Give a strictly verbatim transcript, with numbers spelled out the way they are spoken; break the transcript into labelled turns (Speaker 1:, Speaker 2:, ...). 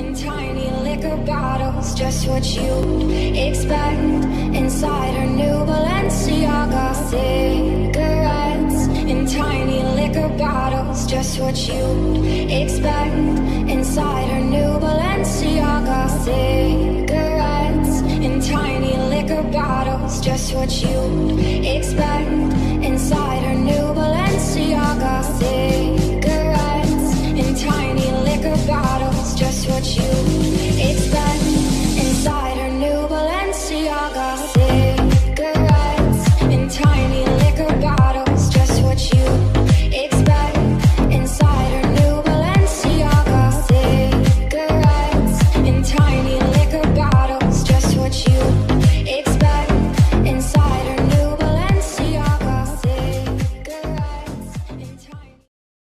Speaker 1: in tiny liquor bottles, just what you'd expect inside her new Balenciaga. Cigarettes in tiny liquor bottles, just what you'd expect inside her new Balenciaga. Cigarettes in tiny liquor bottles, just what you'd expect inside her new Balenciaga.